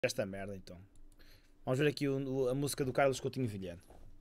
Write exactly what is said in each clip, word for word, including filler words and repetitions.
esta merda então. Vamos ver aqui o, a música do Carlos Coutinho Vilhena.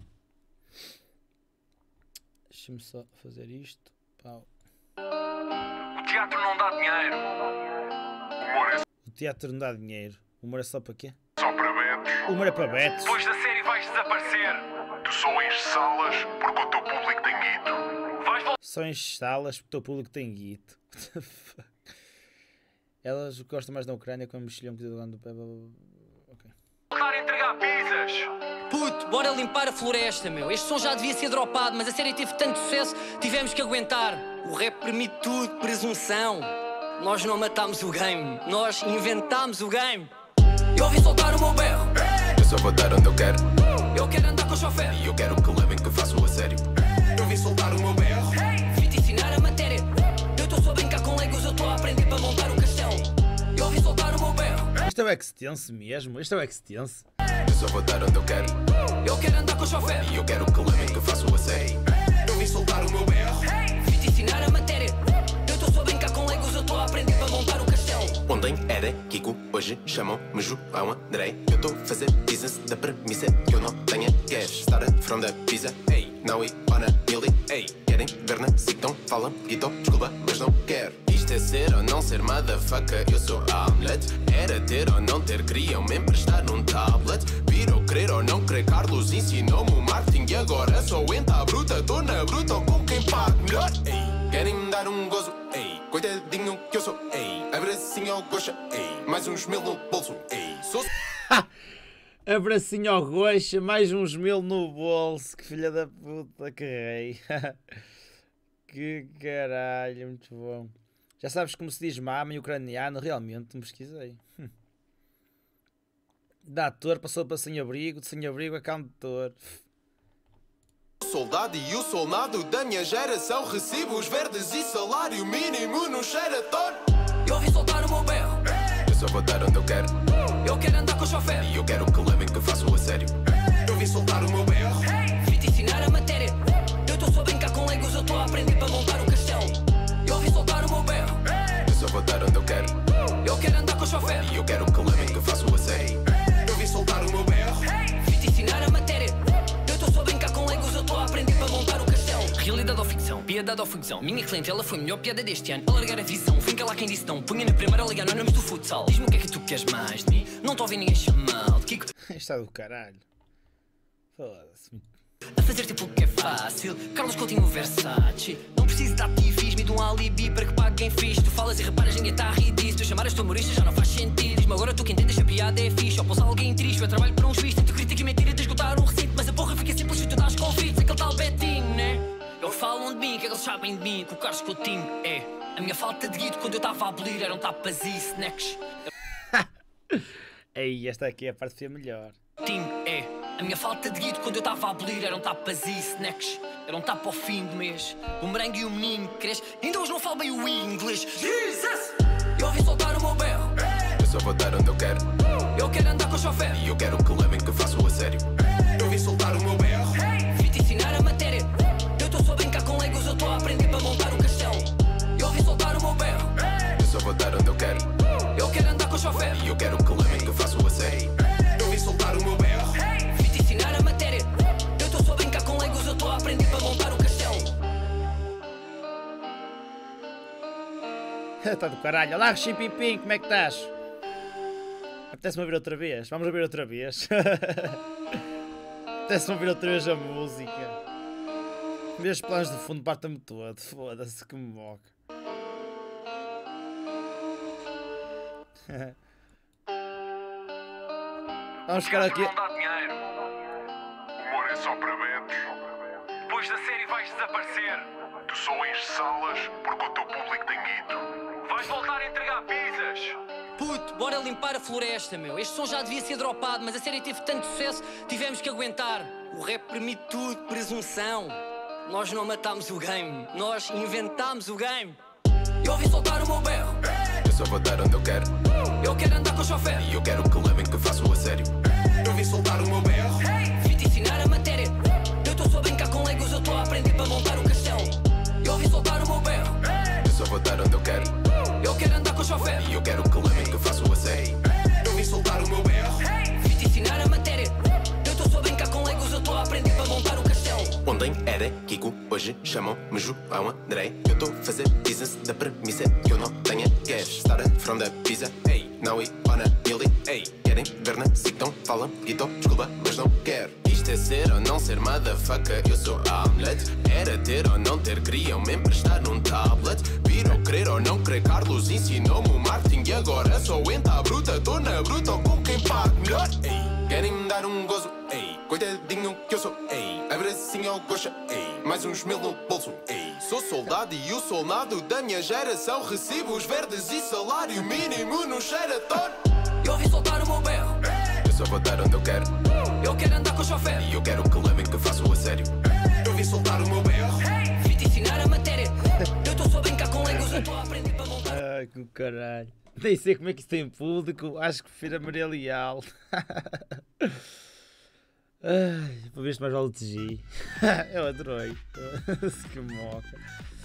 Deixa-me só fazer isto. Pau. O teatro não dá dinheiro. O humor é O teatro não dá dinheiro. O humor é só para quê? só para betos. O humor é para betos. Depois da série vais desaparecer. Tu só enches salas porque o teu público tem guito. Vais Só enches salas porque o teu público tem guito. What the fuck? Elas gostam mais da Ucrânia com a mexilhão que do pé. Ok. voltar a entregar pizzas. Puto, bora limpar a floresta, meu. Este som já devia ser dropado, mas a série teve tanto sucesso, tivemos que aguentar. O rap permite tudo, presunção. Nós não matámos o game, nós inventámos o game. Eu ouvi soltar o meu berro. Eu só vou dar onde eu quero. Eu quero andar com o chofer. E eu quero que levem que eu faço a sério. Eu vim soltar o meu berro. Vim-te ensinar a matéria. Eu estou só a brincar com legos, eu estou a aprender para montar o castelo. Eu ouvi soltar o meu berro. Isto é o Extense mesmo? Isto é o Extense? Eu só vou dar onde eu quero. Eu quero andar com o chofer. E eu quero que levem que eu faço a sério. Eu vim soltar o meu berro. Vim-te ensinar a matéria. Eu estou só a brincar com legos, eu estou a aprender para montar o castelo. Ontem era Kiko, hoje chamam-me João André. Eu estou a fazer business da premissa que eu não tenha cash. Started from the pizza, hey, now we on a Billy, hey. Querem ver na Sicton, falam, Guito, desculpa, mas não quero. Isto é ser ou não ser motherfucker, eu sou Hamlet. Era ter ou não ter, queriam me emprestar um tablet. Vir ou querer ou não querer, Carlos ensinou-me o marketing. E agora sou entra bruta, tô na bruta ou com quem paga melhor, ei. Querem me dar um gozo, ei, coitadinho que eu sou, ei. Abracinho ao coxa, ei, mais uns mil no bolso, ei. Sou... Abracinho ao roxa, mais uns mil no bolso. Que filha da puta, que rei. Que caralho, muito bom. Já sabes como se diz mama em ucraniano? Realmente, me pesquisei. Hum. Da ator passou para sem-abrigo, de sem-abrigo a cantor. Soldado e o soldado da minha geração. Recibos verdes e salário mínimo no Sheraton. Eu ouvi soltar o meu berro. Eu só vou dar onde eu quero. Eu quero andar com o chofer. E eu quero que levem que eu faço a sério. Eu vim soltar o meu berro. Vim-te ensinar a matéria. Eu estou só a brincar com legos, eu estou a aprender para montar o castelo. Eu ouvi soltar o meu berro. Eu só vou dar onde eu quero. Eu quero andar com o chofer. E eu quero que levem que eu faço a sério. Eu vim soltar o meu berro. Vim-te ensinar a matéria. Eu estou só a brincar com legos, eu estou a aprender para montar o castelo. Realidade ou ficção, piedade ou ficção. Minha cliente, ela foi a melhor piada deste ano. Alargar a visão, finca lá quem disse não. Punha na primeira liga, não nomes do futsal. Diz-me o que é que tu queres mais de mim. Não estou a ouvir ninguém chamar de Kiko. Está do caralho. Foda-se. A fazer tipo que é fácil. Carlos Coutinho Versace. Não preciso de ativismo e de um alibi para que pague quem fiz. Tu falas e reparas, ninguém está a rir disso. Tu chamares tu humorista já não faz sentido. Diz-me agora tu que entendes a piada é fixe. Ou pousa alguém triste, eu trabalho para uns vistos. Tu crítica e mentira de esgotar um recinto. Mas a porra fica simples e tu dás convites. Aquele tal Betinho, né? Eles falam de mim, que eles sabem de mim. Que o Carlos Coutinho é a minha falta de guito quando eu estava a abolir. Eram tapas e snacks. Ei, esta aqui é a parte que foi melhor. Tim é a minha falta de guito quando eu estava a abolir. Eram tapas e snacks. Era um tapa ao fim do mês. O merengue e o menino cresce. Ainda hoje não falo bem o inglês. Jesus! Eu ouvi soltar o meu berro. Eu só vou dar onde eu quero. Eu quero andar com o chofer. E eu quero que levem que eu faço a sério. Eu vim soltar o meu berro. Vim-te ensinar a matéria. Eu estou só a brincar com legos, eu estou a aprender para montar o castelo. Eu ouvi soltar o meu berro. Eu só vou dar onde eu quero. Eu quero andar com o chofer. E eu quero que levem que eu faço a sério. Eu vim soltar o meu berro. Vim-te ensinar a matéria. Eu estou só a brincar com legos, eu estou a aprender para montar o castelo. Está do caralho. Olá, Chimpipim, como é que estás? Apetece-me ouvir outra vez. Vamos ouvir outra vez. Apetece-me ouvir outra vez a música. Meus planos de fundo partam-me todo. Foda-se que me moca. Vamos ficar aqui. Não dá dinheiro. O humor é só para betos. Depois da série vais desaparecer. Tu só enches salas porque o teu público tem guito. Vais voltar a entregar pizzas. Puto, bora limpar a floresta, meu. Este som já devia ser dropado, mas a série teve tanto sucesso, tivemos que aguentar. O rap permite tudo, presunção. Nós não matámos o game, nós inventámos o game. Eu ouvi soltar o meu berro. Eu só vou dar onde eu quero. Eu quero andar com o chofer. E eu quero que levem que eu faço a sério. Eu vim soltar o meu berro. Vim-te ensinar a matéria. Eu estou só a brincar com legos, eu estou a aprender para montar o castelo. Eu ouvi soltar o meu berro. Eu só vou dar onde eu quero. Eu quero andar com o chofer. E eu quero que levem que eu faço a sério. Eu vim soltar o meu berro. era Kiko, hoje chamam-me João André. Eu tô a fazer business da premissa que eu não tenho cash. Started from the pizza, ei, now we on a milli, ei. Querem ver na SIC, então falam e tô, desculpa, mas não quero. Isto é ser ou não ser motherfucker, eu sou Hamlet. Era ter ou não ter, queriam me emprestar um tablet. Vir ou querer ou não querer, Carlos ensinou-me o marketing. E agora só entra a bruta, tô na bruta ou com quem paga melhor, ei. Querem me dar um gozo, ei, coitadinho que eu sou, ei. Abracinho ao goxa, ei, mais uns mil no bolso, ei. Sou soldado e o soldado da minha geração. Recibos verdes e salário mínimo no Sheraton. Eu ouvi soltar o meu berro. Eu só vou dar onde eu quero. Eu quero andar com o chofer. E eu quero que levem que faço a sério. Eu vi soltar o meu berro. Vi-te ensinar a matéria. Eu estou só a brincar com legos. Eu estou a aprender para montar. Ai, que caralho. Nem sei como é que isso tem público. Acho que prefiro a Maria Leal. Ai, para ver se mais vale o T G. Eu adorei. Que moca.